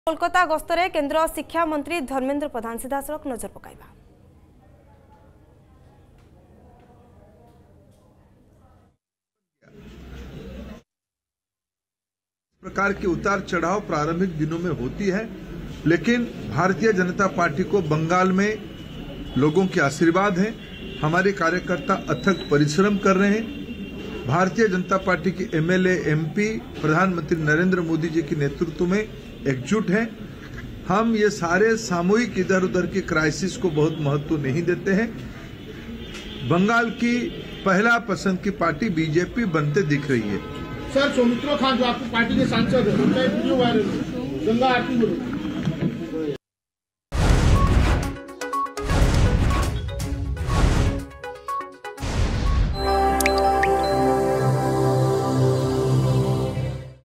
कोलकाता गस्तरे केंद्र शिक्षा मंत्री धर्मेंद्र प्रधान सीधासलख नजर पकाइबा। प्रकार के उतार चढ़ाव प्रारंभिक दिनों में होती है, लेकिन भारतीय जनता पार्टी को बंगाल में लोगों के आशीर्वाद हैं। हमारे कार्यकर्ता अथक परिश्रम कर रहे हैं। भारतीय जनता पार्टी के एमएलए, एमपी प्रधानमंत्री नरेंद्र मोदी जी के नेतृत्व में एकजुट हैं। हम ये सारे सामूहिक इधर उधर के क्राइसिस को बहुत महत्व नहीं देते हैं। बंगाल की पहला पसंद की पार्टी बीजेपी बनते दिख रही है। सर, सौमित्रा खान जो आपकी पार्टी के सांसद है, उनका एक वीडियो वायरल है गंगा आरती में।